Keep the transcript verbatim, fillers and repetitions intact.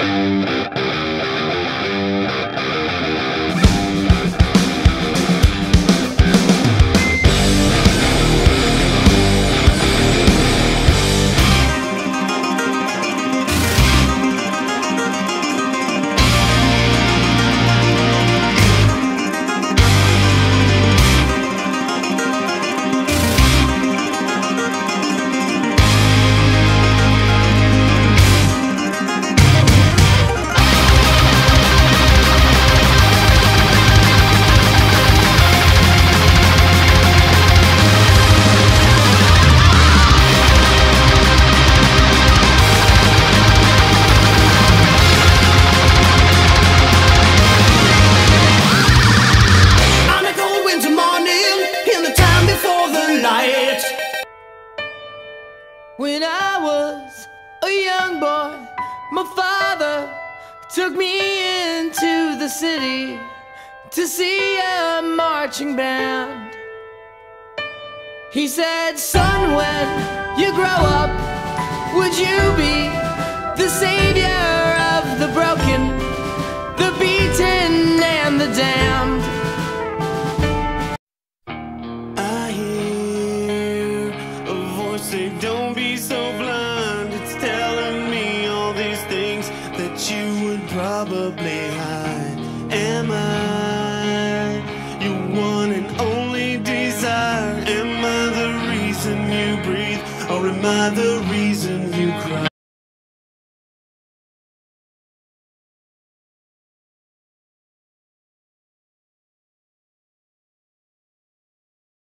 When I was a young boy, my father took me into the city to see a marching band. He said, son, when you grow up, would you be the savior of the broken, the beaten and the damned? I hear a voice say, don't be so blind. It's telling me all these things that you would probably hide. Am I your one and only desire? Am I the reason you breathe, or am I the reason you cry?